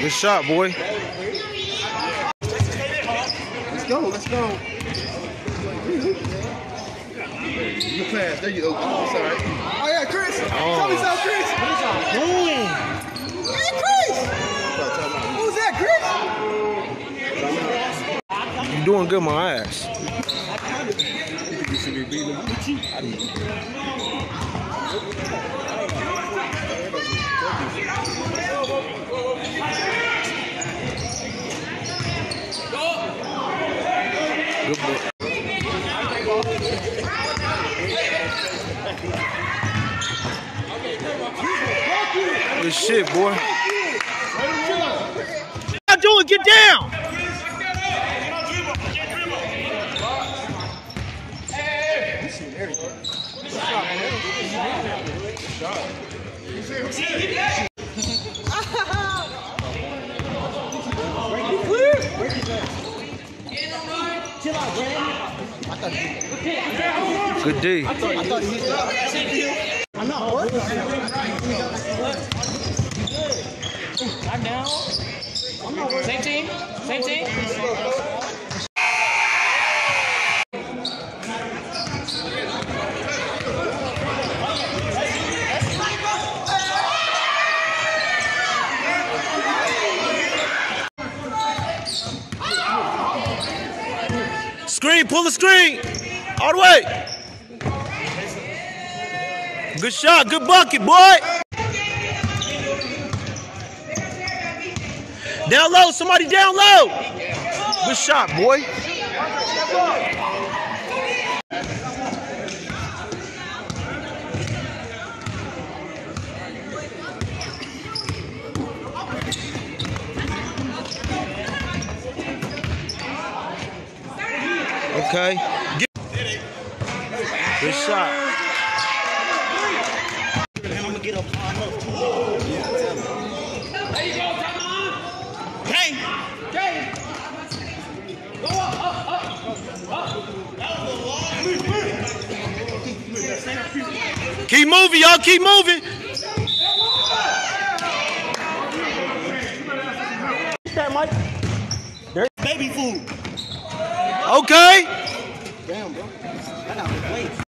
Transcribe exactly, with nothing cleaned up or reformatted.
Good shot, boy. Let's go, let's go. You pass, there you go. Sorry. Oh yeah, Chris. Oh. Tell me something, Chris. What is y'all doing? Hey, Chris. Who's that, Chris? You doing good, my ass. You should be beating him. Good boy. Good shit, boy. What you doing? Get down. Good D. I thought he hit that. I'm not working. I'm down. Same team. Same team. Screen, pull the screen. All the way. Good shot, good bucket, boy. Down low, somebody down low. Good shot, boy. Okay. Get good shot. And I'm gonna get up. There you go, come on. Hey, hey. Go up, up, up, up. Keep moving, y'all. Keep moving. That Mike. There's baby food. Okay. Damn, bro. I got to wait.